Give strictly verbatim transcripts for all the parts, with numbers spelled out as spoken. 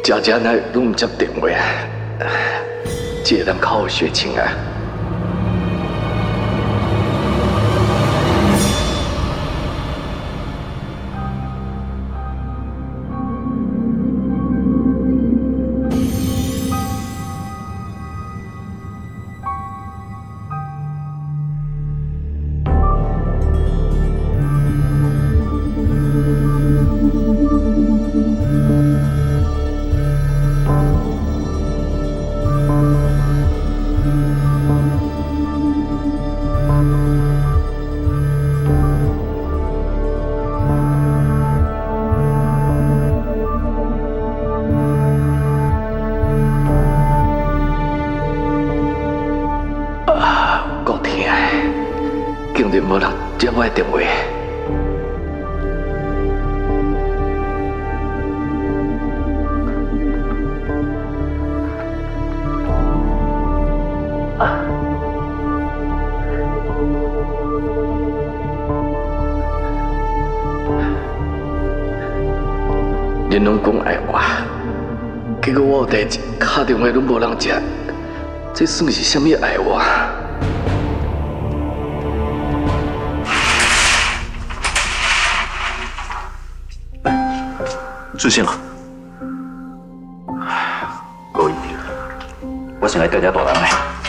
家家那拢唔接电话，这个人靠有血情啊。 竟然无人接我的电话。啊！恁拢讲爱我，结果我有代志打电话拢无人接，这算是啥物爱我？ 出现了，够硬，我先来调调大人来。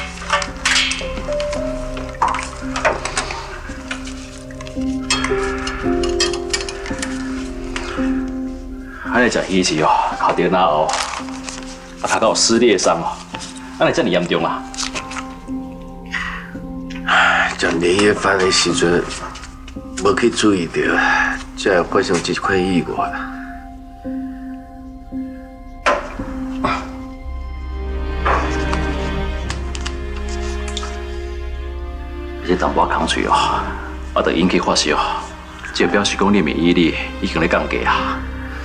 安尼食鱼翅哦，靠电脑哦，啊，头壳有撕裂伤哦，安尼这么严重啦？ 食年夜饭的时阵，无去注意到，才会发生这块意外。 这淡薄空嘴哦，啊，就引起发烧，这表示讲你免疫力已经咧降低啊。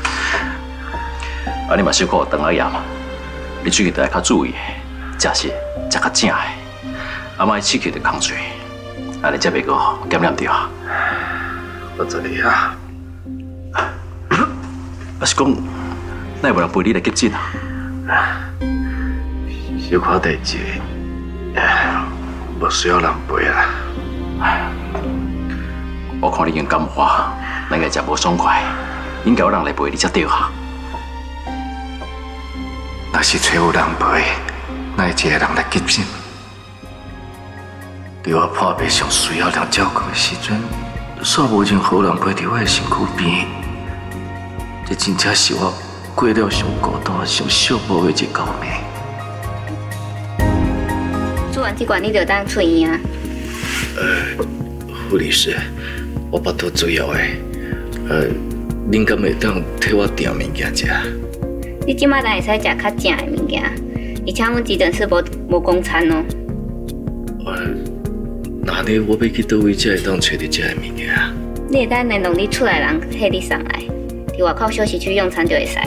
啊，你嘛小可有肠仔炎，你最近得要较注意，食食食较正的，啊，莫刺激着空嘴，安尼才袂个感染着。 我知你啊， 啊是讲，哪有人陪你来急诊啊？ 小可代志，无需要人陪啦。 我看你已经感化，咱个食无爽快，应该有人来陪你才对啊。 若是找有人陪，哪会一个人来急诊？在我破病上需要人照顾的时阵，煞无任何人陪在我的身躯边，这真正是我过了上孤单、上寂寞的一个暝。 做完这关，你就当出院啊。 呃，护理师，我巴肚主要的，呃，恁敢会当替我订物件食？ 你即摆当会使食较正的物件，而且阮急诊室无无公餐哦。 呃，那呢，我要去倒位才会当找到这的物件？ 你会当联络你厝内人替你送来，伫外口休息区用餐就会使啊。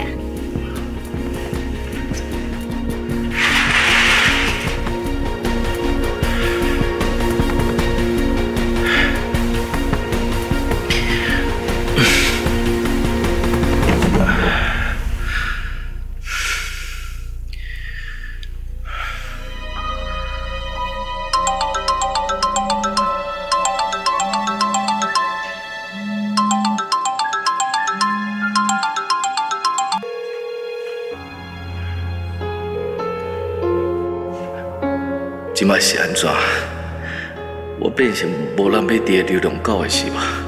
即摆是安怎？我变成无人要伫个流浪狗的是吧？